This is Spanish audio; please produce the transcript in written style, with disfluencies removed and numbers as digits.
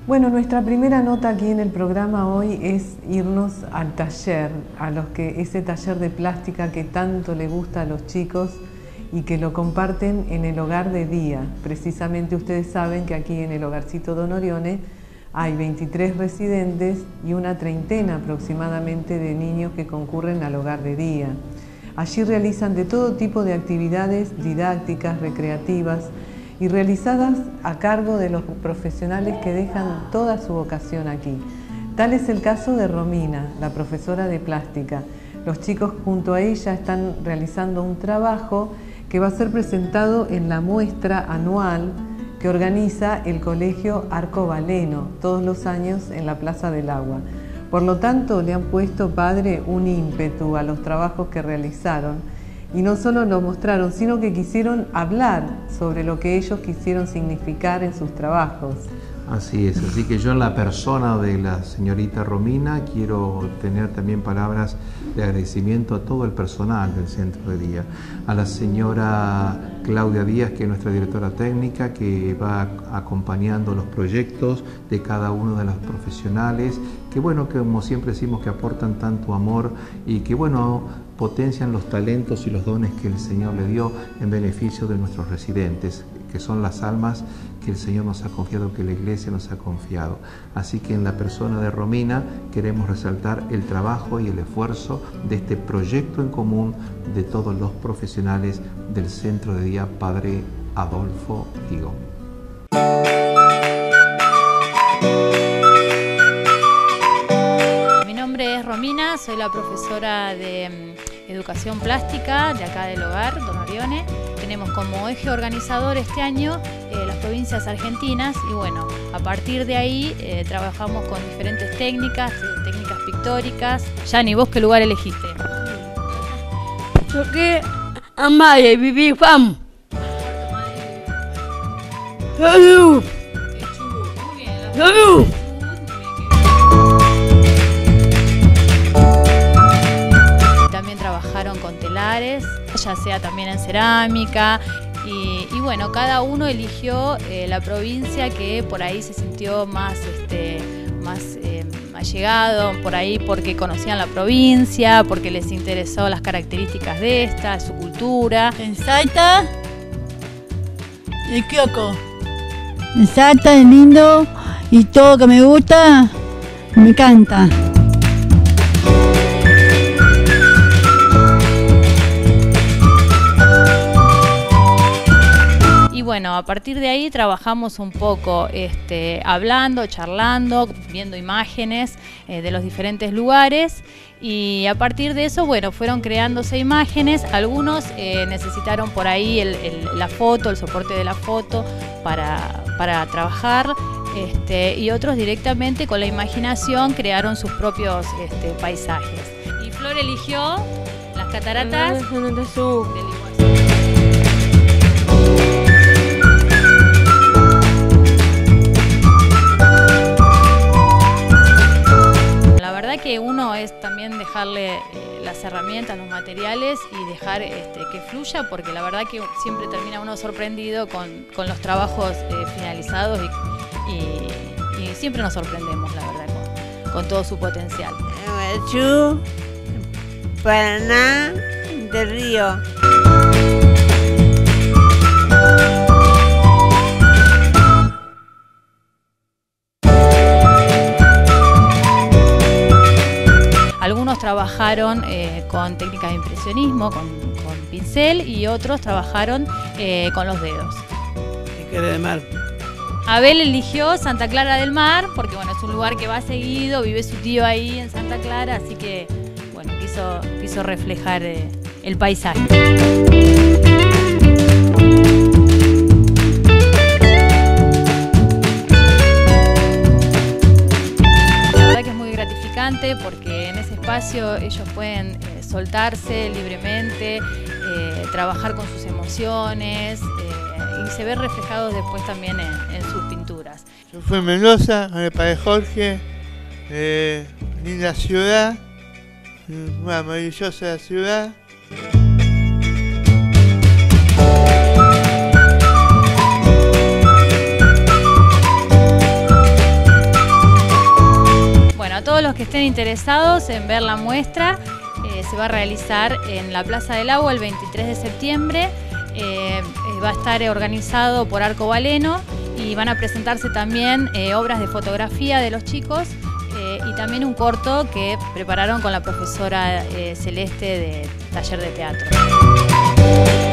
Bueno, nuestra primera nota aquí en el programa hoy es irnos al taller, ese taller de plástica que tanto le gusta a los chicos y que lo comparten en el hogar de día. Precisamente ustedes saben que aquí en el hogarcito Don Orione hay 23 residentes y una treintena aproximadamente de niños que concurren al hogar de día. Allí realizan de todo tipo de actividades didácticas, recreativas y realizadas a cargo de los profesionales que dejan toda su vocación aquí. Tal es el caso de Romina, la profesora de plástica. Los chicos junto a ella están realizando un trabajo que va a ser presentado en la muestra anual que organiza el Colegio Arcobaleno todos los años en la Plaza del Agua. Por lo tanto, le han puesto, padre, un ímpetu a los trabajos que realizaron. Y no solo lo mostraron, sino que quisieron hablar sobre lo que ellos quisieron significar en sus trabajos. Así es, así que yo en la persona de la señorita Romina quiero tener también palabras de agradecimiento a todo el personal del centro de día, a la señora Claudia Díaz, que es nuestra directora técnica, que va acompañando los proyectos de cada uno de los profesionales, que bueno, que como siempre decimos, que aportan tanto amor y que bueno, potencian los talentos y los dones que el Señor le dio en beneficio de nuestros residentes, que son las almas que el Señor nos ha confiado, que la Iglesia nos ha confiado. Así que en la persona de Romina queremos resaltar el trabajo y el esfuerzo de este proyecto en común de todos los profesionales del Centro de Día Padre Adolfo Higo. Mi nombre es Romina, soy la profesora de Educación Plástica de acá del hogar, Don Orione. Tenemos como eje organizador este año las provincias argentinas y bueno, a partir de ahí trabajamos con diferentes técnicas pictóricas. Yani, ¿vos qué lugar elegiste? Yo que amaya y viví fam. Salud. Salud. También trabajaron con telares, ya sea también en cerámica y bueno, cada uno eligió la provincia que por ahí se sintió más allegado, por ahí porque conocían la provincia, porque les interesó las características de esta, su cultura. En Salta y Kioco. En Salta es lindo y todo que me gusta, me encanta. Y bueno, a partir de ahí trabajamos un poco hablando, charlando, viendo imágenes de los diferentes lugares y a partir de eso, bueno, fueron creándose imágenes. Algunos necesitaron por ahí la foto, el soporte de la foto para trabajar y otros directamente con la imaginación crearon sus propios paisajes. Y Flor eligió las cataratas del Iguazú. Que uno es también dejarle las herramientas, los materiales y dejar que fluya, porque la verdad que siempre termina uno sorprendido con los trabajos finalizados y siempre nos sorprendemos, la verdad, con todo su potencial. Iguazú, Paraná, del Río. Algunos trabajaron con técnicas de impresionismo, con pincel, y otros trabajaron con los dedos. ¿Qué quiere de mar? Abel eligió Santa Clara del Mar, porque bueno, es un lugar que va seguido, vive su tío ahí en Santa Clara, así que bueno, quiso reflejar el paisaje. Porque en ese espacio ellos pueden soltarse libremente, trabajar con sus emociones y se ve reflejados después también en sus pinturas. Yo fui en Mendoza con el padre Jorge, linda ciudad, una maravillosa ciudad. estén interesados en ver la muestra, se va a realizar en la Plaza del Agua el 23 de septiembre. Va a estar organizado por Arcobaleno y van a presentarse también obras de fotografía de los chicos y también un corto que prepararon con la profesora Celeste de Taller de Teatro.